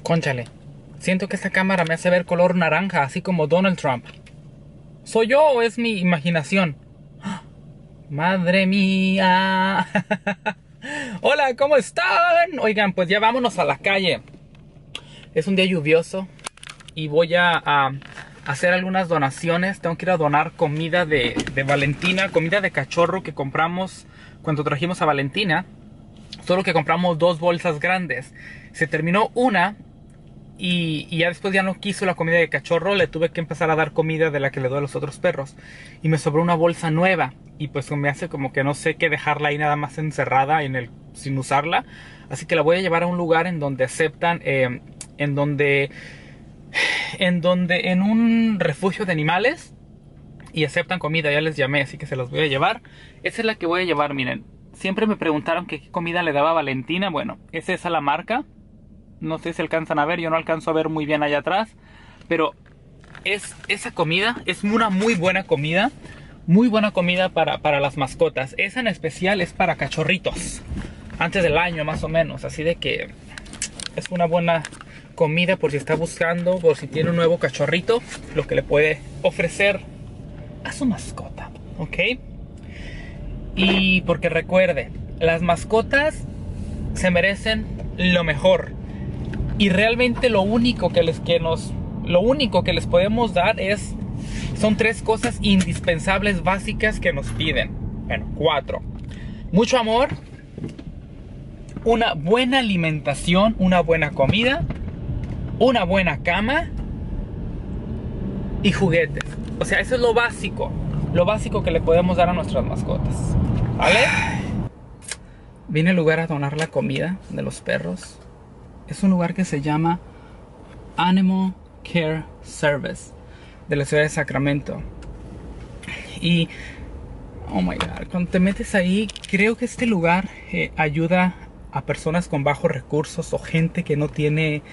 Cónchale, siento que esta cámara me hace ver color naranja, así como Donald Trump. ¿Soy yo o es mi imaginación? ¡Madre mía! Hola, ¿cómo están? Oigan, pues ya vámonos a la calle. Es un día lluvioso y voy a hacer algunas donaciones. Tengo que ir a donar comida de Valentina, comida de cachorro que compramos cuando trajimos a Valentina. Solo que compramos 2 bolsas grandes. Se terminó una y ya después ya no quiso la comida de cachorro. Le tuve que empezar a dar comida de la que le doy a los otros perros. Y me sobró una bolsa nueva. Y pues me hace como que no sé qué dejarla ahí nada más encerrada sin usarla. Así que la voy a llevar a un lugar en donde aceptan, en un refugio de animales. Y aceptan comida, ya les llamé, así que se los voy a llevar. Esa es la que voy a llevar, miren. Siempre me preguntaron que qué comida le daba a Valentina. Bueno, es esa la marca. No sé si alcanzan a ver, yo no alcanzo a ver muy bien allá atrás. Pero esa comida es una muy buena comida. Muy buena comida para las mascotas. Esa en especial es para cachorritos. Antes del año más o menos. Así de que es una buena comida por si está buscando, por si tiene un nuevo cachorrito. Lo que le puede ofrecer a su mascota. ¿Ok? Y porque recuerde, las mascotas se merecen lo mejor. Y realmente lo único que les podemos dar son 3 cosas indispensables básicas que nos piden. Bueno, 4. Mucho amor, una buena alimentación, una buena comida, una buena cama y juguetes. O sea, eso es lo básico que le podemos dar a nuestras mascotas. ¿Vale? Vine al lugar a donar la comida de los perros. Es un lugar que se llama Animal Care Service de la ciudad de Sacramento. Y, oh my god, cuando te metes ahí, creo que este lugar ayuda a personas con bajos recursos o gente que no tiene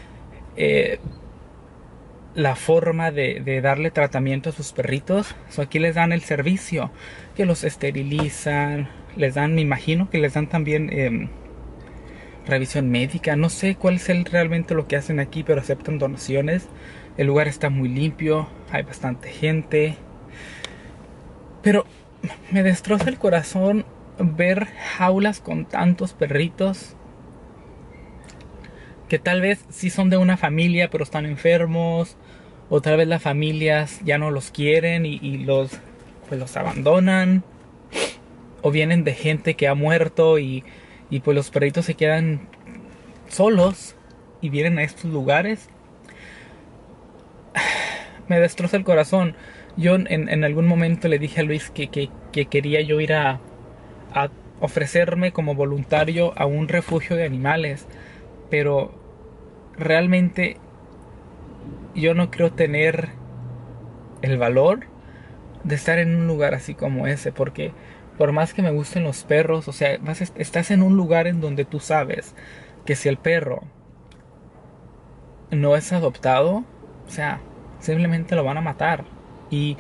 la forma de darle tratamiento a sus perritos. Aquí les dan el servicio, que los esterilizan, les dan, me imagino que les dan también revisión médica. No sé cuál es realmente lo que hacen aquí, pero aceptan donaciones. El lugar está muy limpio, hay bastante gente. Pero me destroza el corazón ver jaulas con tantos perritos que tal vez sí son de una familia, pero están enfermos. O tal vez las familias ya no los quieren y los abandonan. O vienen de gente que ha muerto y pues los perritos se quedan solos y vienen a estos lugares. Me destroza el corazón. Yo en algún momento le dije a Luis que quería yo ir a ofrecerme como voluntario a un refugio de animales. Pero realmente yo no creo tener el valor de estar en un lugar así como ese. Porque por más que me gusten los perros, o sea, estás en un lugar en donde tú sabes que si el perro no es adoptado, o sea, simplemente lo van a matar. Y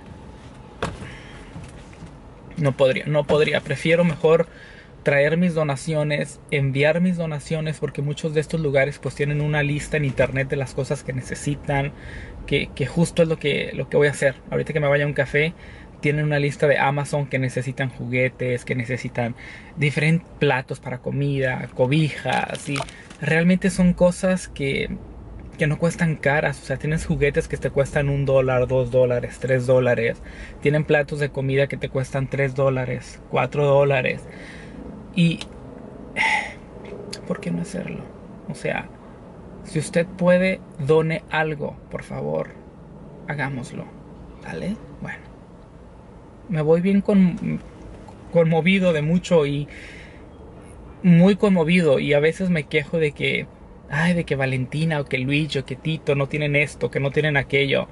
no podría. Prefiero mejor traer mis donaciones, enviar mis donaciones, porque muchos de estos lugares pues tienen una lista en internet de las cosas que necesitan, que justo es lo que voy a hacer. Ahorita que me vaya a un café, tienen una lista de Amazon que necesitan juguetes, que necesitan diferentes platos para comida, cobijas, y realmente son cosas que no cuestan caras. O sea, tienes juguetes que te cuestan $1, $2, $3. Tienen platos de comida que te cuestan $3, $4. Y ¿por qué no hacerlo? O sea, si usted puede, done algo, por favor, hagámoslo. ¿Vale? Bueno, me voy bien conmovido de mucho y muy conmovido, y a veces me quejo de que Valentina o que Luigi o que Tito no tienen esto, que no tienen aquello.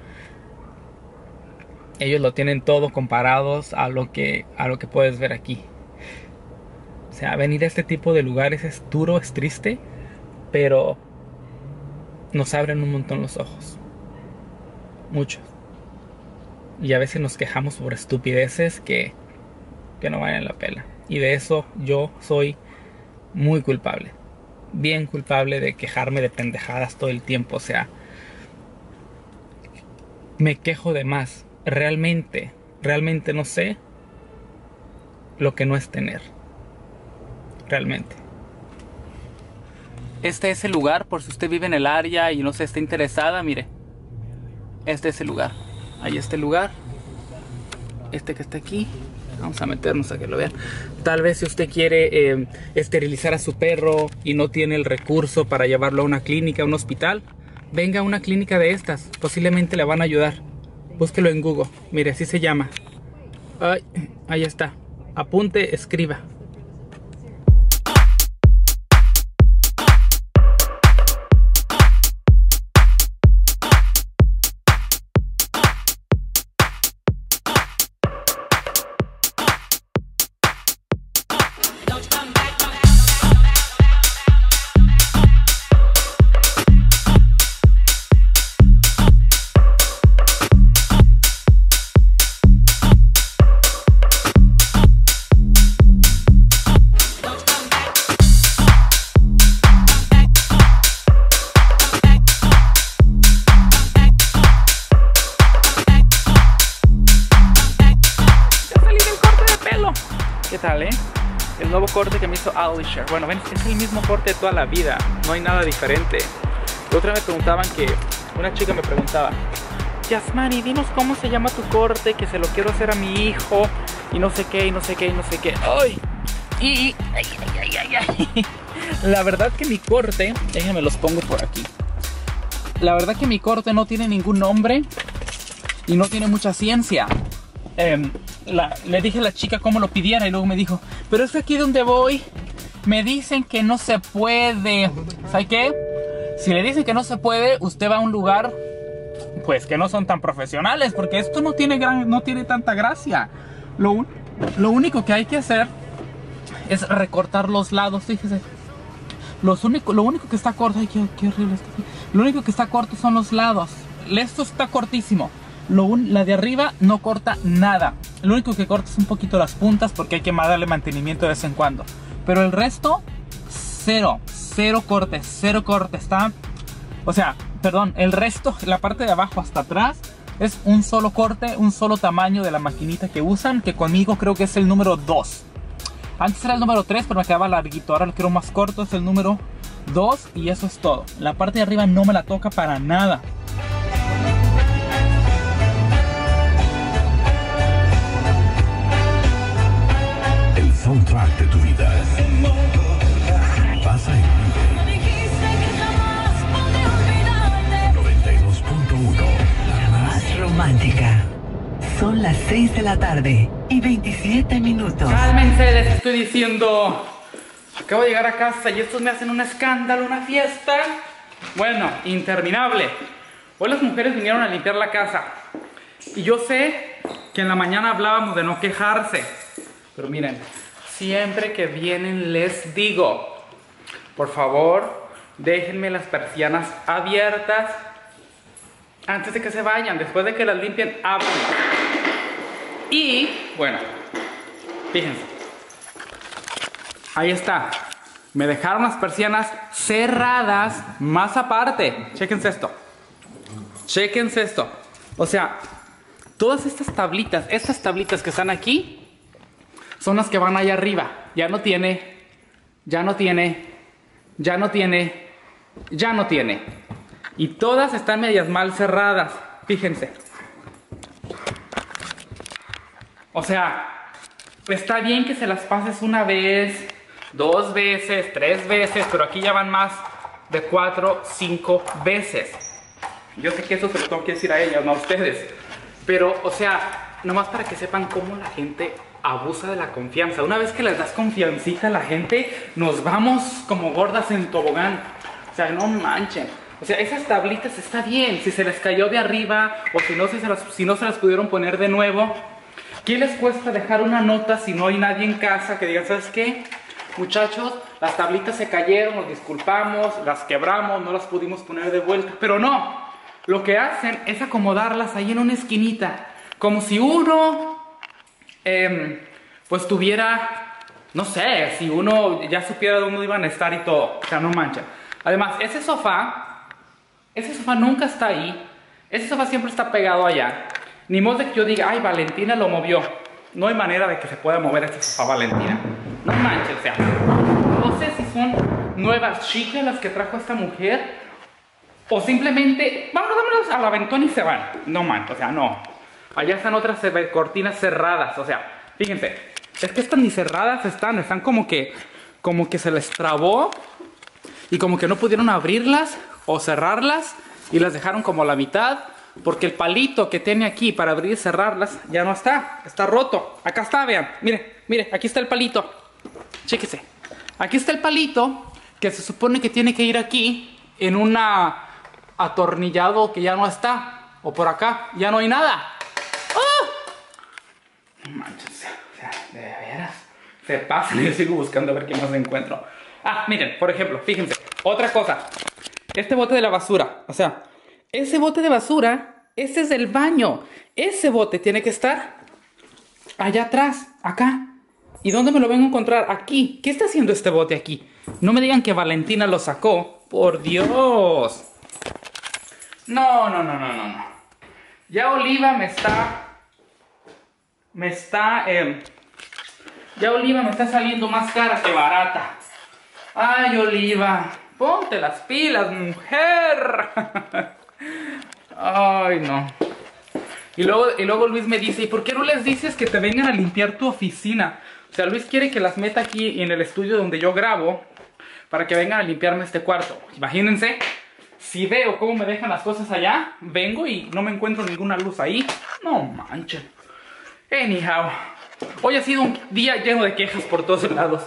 Ellos lo tienen todo comparados a lo que puedes ver aquí. O sea, venir a este tipo de lugares es duro, es triste, pero nos abren un montón los ojos. Muchos. Y a veces nos quejamos por estupideces que no valen la pena. Y de eso yo soy muy culpable. bien culpable de quejarme de pendejadas todo el tiempo. O sea, me quejo de más. Realmente no sé lo que no es tener. Realmente. Este es el lugar, por si usted vive en el área y no se está interesada, mire. Este es el lugar. Ahí está el lugar. Este que está aquí. Vamos a meternos a que lo vean. Tal vez si usted quiere esterilizar a su perro y no tiene el recurso para llevarlo a una clínica, a un hospital, venga a una clínica de estas. Posiblemente le van a ayudar. Búsquelo en Google. Mire, así se llama. Ay, ahí está. Apunte, escriba. ¿Qué tal, el nuevo corte que me hizo Alisher? Bueno, ven, es el mismo corte de toda la vida. No hay nada diferente. La otra me preguntaban que... Una chica me preguntaba, Yasmani, dinos cómo se llama tu corte, que se lo quiero hacer a mi hijo. Y no sé qué, y no sé qué, y no sé qué. ¡Ay! Ay. La verdad que mi corte... Déjenme los pongo por aquí. La verdad que mi corte no tiene ningún nombre. Y no tiene mucha ciencia. Le dije a la chica cómo lo pidiera y luego me dijo, pero es que aquí donde voy me dicen que no se puede. ¿Sabe qué? Si le dicen que no se puede, usted va a un lugar pues que no son tan profesionales, porque esto no tiene tanta gracia. Lo único que hay que hacer es recortar los lados, fíjese. Lo único que está corto, ay, qué horrible esto. Lo único que está corto son los lados. Esto está cortísimo. La de arriba no corta nada. Lo único que corta es un poquito las puntas porque hay que darle mantenimiento de vez en cuando. Pero el resto, cero corte. Está... O sea, perdón, el resto, la parte de abajo hasta atrás, es un solo corte, un solo tamaño de la maquinita que usan, que conmigo creo que es el número 2. Antes era el número 3, pero me quedaba larguito. Ahora lo quiero más corto, es el número 2 y eso es todo. La parte de arriba no me la toca para nada. Soundtrack de tu vida. Pasa y vive. 92.1. La más romántica. Son las 6 de la tarde y 27 minutos. Cálmense, les estoy diciendo. Acabo de llegar a casa y estos me hacen un escándalo, una fiesta. Bueno, interminable. Hoy las mujeres vinieron a limpiar la casa. Y yo sé que en la mañana hablábamos de no quejarse. Pero miren, siempre que vienen les digo, por favor, déjenme las persianas abiertas antes de que se vayan. Después de que las limpien, abran. Y, bueno, fíjense. Ahí está. Me dejaron las persianas cerradas, más aparte. Chéquense esto. Chéquense esto. O sea, todas estas tablitas que están aquí, son las que van allá arriba. Ya no tiene. Y todas están medias mal cerradas. Fíjense. O sea, está bien que se las pases una vez, 2 veces, 3 veces, pero aquí ya van más de 4, 5 veces. Yo sé que eso se lo tengo que decir a ellas, no a ustedes. Pero, o sea, nomás para que sepan cómo la gente abusa de la confianza. Una vez que les das confiancita a la gente, nos vamos como gordas en tobogán. O sea, no manchen. O sea, esas tablitas está bien. Si se les cayó de arriba o si no se las pudieron poner de nuevo, ¿qué les cuesta dejar una nota si no hay nadie en casa que diga, ¿sabes qué? Muchachos, las tablitas se cayeron, nos disculpamos, las quebramos, no las pudimos poner de vuelta. Pero no, lo que hacen es acomodarlas ahí en una esquinita, como si uno pues tuviera no sé, si uno ya supiera dónde iban a estar y todo. O sea, no mancha. Además, ese sofá nunca está ahí. Ese sofá siempre está pegado allá. Ni modo de que yo diga, ay, Valentina lo movió. No hay manera de que se pueda mover ese sofá, Valentina. No manches, o sea, no sé si son nuevas chicas las que trajo esta mujer o simplemente, vámonos al aventón y se van. No manches, o sea, no. Allá están otras cortinas cerradas, o sea, fíjense, es que estas ni cerradas están como que se les trabó y como que no pudieron abrirlas o cerrarlas y las dejaron como a la mitad. Porque el palito que tiene aquí para abrir y cerrarlas ya no está roto. Acá está, vean, mire, aquí está el palito. Chéquese. Aquí está el palito que se supone que tiene que ir aquí en un atornillado que ya no está. O por acá, ya no hay nada. ¡Oh! No manches, o sea, de veras. Se pasan y yo sigo buscando a ver qué más encuentro. Ah, miren, por ejemplo, fíjense, otra cosa. Este bote de la basura, o sea, ese bote de basura, ese es del baño. Ese bote tiene que estar allá atrás, acá. ¿Y dónde me lo vengo a encontrar? Aquí. ¿Qué está haciendo este bote aquí? No me digan que Valentina lo sacó. ¡Por Dios! No. Ya Oliva ya Oliva me está saliendo más cara que barata. Ay, Oliva, ponte las pilas, mujer. Ay, no. Y luego Luis me dice, ¿y por qué no les dices que te vengan a limpiar tu oficina? O sea, Luis quiere que las meta aquí en el estudio donde yo grabo para que vengan a limpiarme este cuarto. Imagínense, si veo cómo me dejan las cosas allá, vengo y no me encuentro ninguna luz ahí. No manchen. Anyhow, hoy ha sido un día lleno de quejas por todos lados.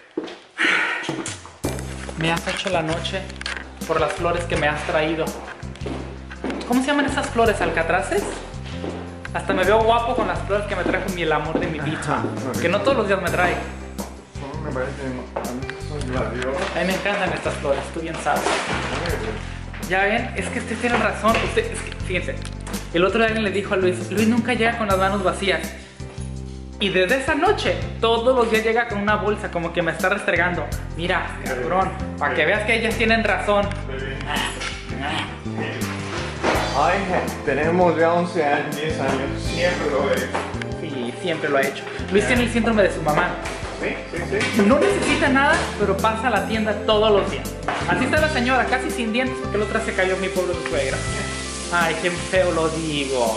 Me has hecho la noche por las flores que me has traído. ¿Cómo se llaman esas flores? ¿Alcatraces? Hasta me veo guapo con las flores que me trajo el amor de mi vida. Que no todos los días me trae. Me parece que son gladiosas. A mí me encantan estas flores, tú bien sabes. Ya ven, es que usted tiene razón. Es que, fíjense, el otro día alguien le dijo a Luis, Luis nunca llega con las manos vacías. Y desde esa noche, todos los días llega con una bolsa, como que me está restregando. Mira, cabrón, para que veas que ellas tienen razón. Ay, tenemos ya 11 años, 10 años, siempre lo he hecho. Sí, siempre lo ha hecho. Luis tiene el síndrome de su mamá. Sí. No necesita nada, pero pasa a la tienda todos los días. Así está la señora, casi sin dientes, porque la otra se cayó mi pobre suegra. Ay, qué feo lo digo.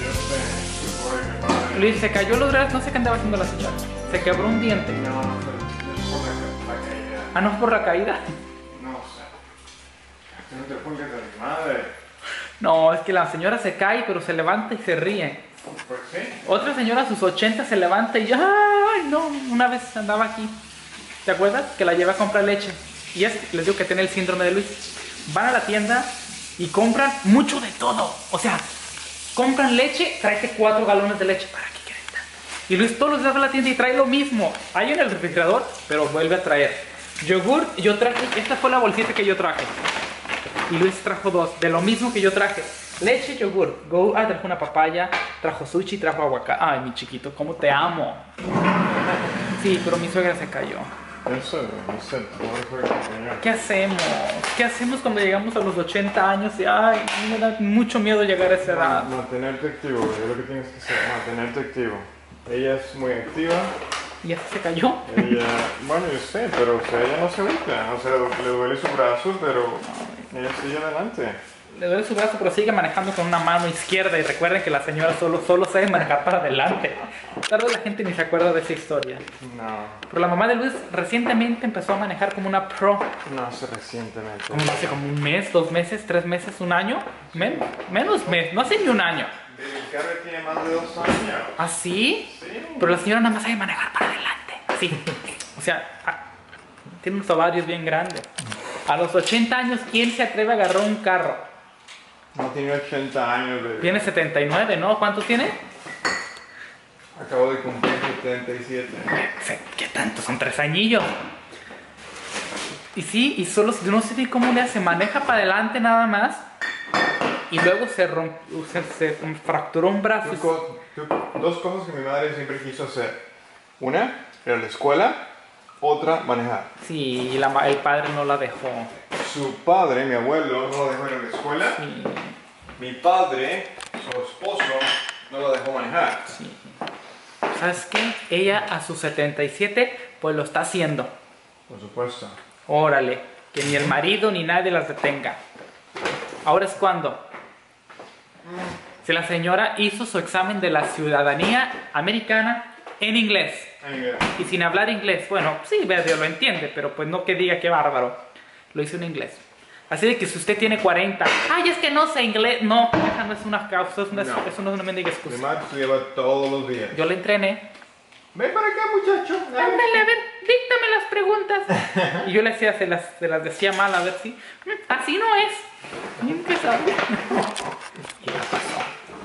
Luis, se cayó los dedos, no sé qué andaba haciendo la señora. Se quebró un diente. No, es por la caída. Ah, no es por la caída. No, o sea, que no te pongas de mi madre. No, es que la señora se cae, pero se levanta y se ríe. ¿Por qué? Otra señora a sus 80 se levanta y ¡ay, no! Una vez andaba aquí. ¿Te acuerdas? Que la llevé a comprar leche. Y les digo que tiene el síndrome de Luis. Van a la tienda y compran mucho de todo. O sea, compran leche, tráete 4 galones de leche. ¿Para qué quieren tanto? Y Luis todos los días va a la tienda y trae lo mismo. Hay en el refrigerador, pero vuelve a traer. Yogur, yo traje, esta fue la bolsita que yo traje. Y Luis trajo 2, de lo mismo que yo traje. Leche, yogur. Trajo una papaya, trajo sushi, trajo aguacate. Ay, mi chiquito, cómo te amo. Sí, pero mi suegra se cayó. No sé, ¿Qué hacemos? ¿Qué hacemos cuando llegamos a los 80 años? Y ay, me da mucho miedo llegar a esa edad. Mantenerte activo, es lo que tienes que hacer, mantenerte activo. Ella es muy activa. ¿Y ya se cayó? Ella, bueno, yo sé, pero o sea, ella no se agüita, o sea, le duele su brazo, pero ella sigue adelante. Le duele su brazo, pero sigue manejando con una mano izquierda. Y recuerden que la señora solo sabe manejar para adelante. Tal vez la gente ni se acuerda de esa historia. No. Pero la mamá de Luis recientemente empezó a manejar como una pro. No sé recientemente. Como hace como un mes, 2 meses, 3 meses, un año. Menos mes, no hace ni un año. El carro tiene más de 2 años. ¿Ah, sí? Sí. Pero la señora nada más sabe manejar para adelante. Así. O sea, tiene unos ovarios bien grandes. A los 80 años, ¿quién se atreve a agarrar un carro? No tiene 80 años. Tiene 79, ¿no? ¿Cuántos tiene? Acabo de cumplir 77. ¿Qué tanto? Son 3 añillos. Y sí, y solo, no sé ni cómo le hace, maneja para adelante nada más. Y luego se fracturó un brazo. 2 cosas que mi madre siempre quiso hacer. Una, ir a la escuela. otra manejar. Sí, y el padre no la dejó. Su padre, mi abuelo, no lo dejó ir a la escuela. Sí, Mi padre, su esposo, no lo dejó manejar. sí. ¿Sabes qué? Ella a sus 77, pues lo está haciendo. Por supuesto. Órale, que ni el marido ni nadie las detenga. Ahora es cuando. Si la señora hizo su examen de la ciudadanía americana en inglés. Y sin hablar inglés, bueno, sí, medio lo entiende, pero pues no que diga qué bárbaro. Lo hizo en inglés. Así de que si usted tiene 40, ay, es que no sé inglés. No, esa no es una causa, eso no es una mendiga Mi excusa. madre estudiaba todos los días. Yo le entrené. Ven para acá, muchacho. Ándale, a ver, díctame las preguntas. Y yo le hacía, se las decía mal, a ver si. Así no es. Bien que sabe. Y ya pasó.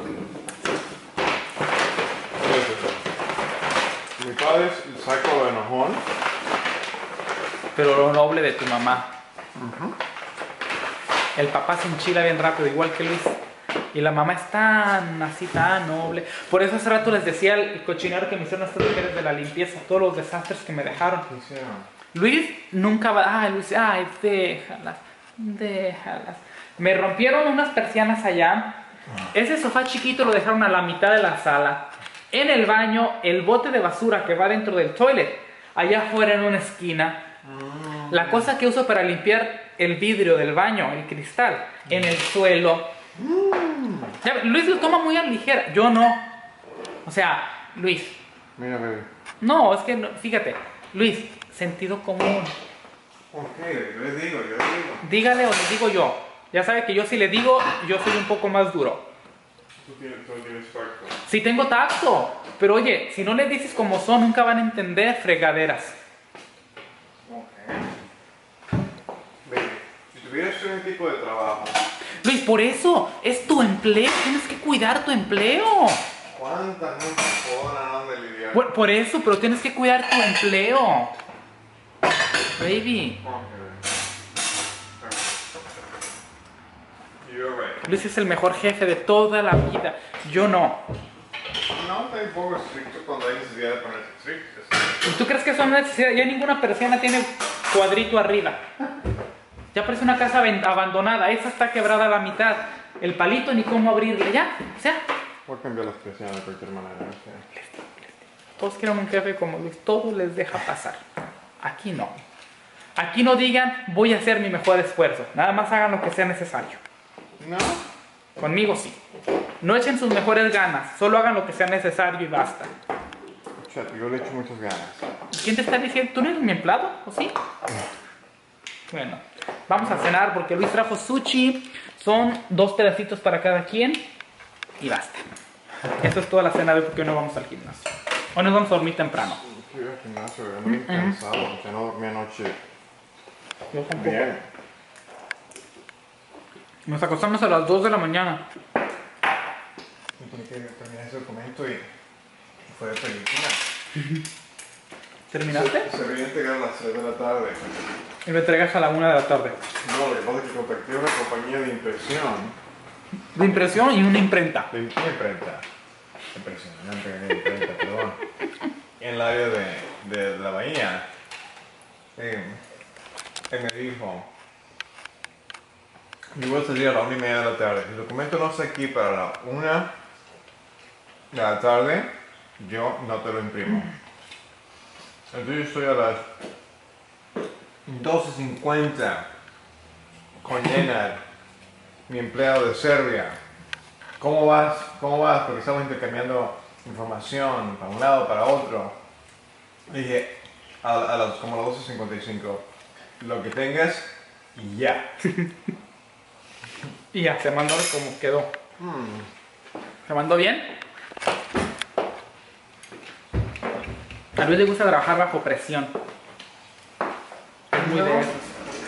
Mi padre es saco de enojón. Pero lo noble de tu mamá. El papá se enchila bien rápido, igual que Luis. Y la mamá es tan así, tan noble. Por eso hace rato les decía el cochinero que me hicieron estas mujeres de la limpieza, todos los desastres que me dejaron. ¿Qué hicieron? Luis nunca va. Ay, Luis, ay, déjalas. Déjalas. Me rompieron unas persianas allá. Ese sofá chiquito lo dejaron a la mitad de la sala. En el baño, el bote de basura que va dentro del toilet. Allá afuera en una esquina. La cosa que uso para limpiar el vidrio del baño, el cristal, en el suelo. Ya, Luis lo toma muy a la ligera. Yo no. O sea, Luis. Mira, bebé. No, es que, no, fíjate. Luis, sentido común. Ok, yo le digo. Dígale o le digo yo. Ya sabe que yo si le digo, yo soy un poco más duro. Tú tienes tacto. Sí tengo tacto. Pero oye, si no le dices como son, nunca van a entender fregaderas. Baby, si tuvieras un tipo de trabajo, Luis, por eso, es tu empleo. Tienes que cuidar tu empleo. ¿cuántas no se podrán de lidiar? Bueno, por eso, pero tienes que cuidar tu empleo. Baby. You're right. Luis es el mejor jefe de toda la vida. Yo no. No, tampoco estricto cuando hay necesidad de ponerse estricto. ¿Y tú crees que eso no es necesidad? Ya ninguna persiana tiene cuadrito arriba. Ya parece una casa abandonada. Esa está quebrada a la mitad. El palito ni cómo abrirle. Ya, o sea. Voy a cambiar las presiones de cualquier manera. ¿Sí? Todos quieren un jefe como Luis. Todo les deja pasar. Aquí no. Aquí no digan, voy a hacer mi mejor esfuerzo. Nada más hagan lo que sea necesario. No. Conmigo sí. No echen sus mejores ganas. Solo hagan lo que sea necesario y basta. Chat, yo le echo muchas ganas. ¿Quién te está diciendo? ¿Tú no eres mi empleado? ¿O sí? Bueno, vamos a cenar porque Luis trajo sushi. Son 2 pedacitos para cada quien. Y basta. Esto es toda la cena de hoy porque hoy no vamos al gimnasio. Hoy nos vamos a dormir temprano. Fui al gimnasio, ando bien cansado, ya no dormí anoche. Yo tampoco. Bien. Nos acostamos a las 2 de la mañana. Tenía que terminar ese documento y fue de película. ¿Terminaste? Se venía a entregar a las 6 de la tarde. Y me entregas a la 1 de la tarde. No, lo que pasa es que contacté a una compañía de impresión. De impresión y una imprenta. De imprenta. Impresión, no de imprenta, perdón. En el área de la bahía. Él me dijo, yo voy a salir a la 1:30 de la tarde. Si el documento no está aquí para la 1 de la tarde, yo no te lo imprimo. Entonces yo estoy a las 12:50 con Nenad, mi empleado de Serbia. ¿Cómo vas? ¿Cómo vas? Porque estamos intercambiando información para un lado, para otro. Le dije, como a las 12:55, lo que tengas y ya. Y ya, se mandó como quedó. ¿Se mandó bien? A Luis le gusta trabajar bajo presión. Es muy de esos.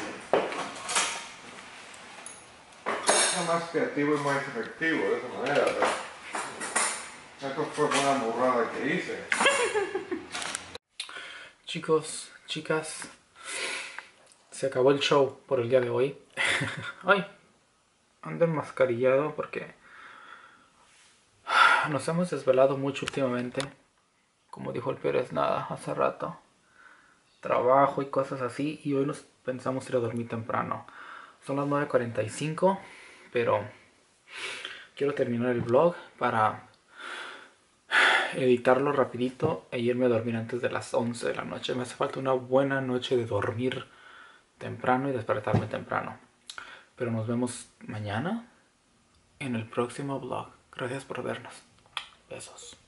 Es más creativo y más efectivo de esa manera, pero esto fue una burrada que hice. Chicos, chicas, se acabó el show por el día de hoy. Ay, ando enmascarillado porque nos hemos desvelado mucho últimamente. Como dijo el Pérez Nada hace rato. trabajo y cosas así. Y hoy nos pensamos ir a dormir temprano. Son las 9:45, pero quiero terminar el vlog para editarlo rapidito e irme a dormir antes de las 11 de la noche. Me hace falta una buena noche de dormir temprano y despertarme temprano. Pero nos vemos mañana en el próximo vlog. Gracias por vernos. Besos.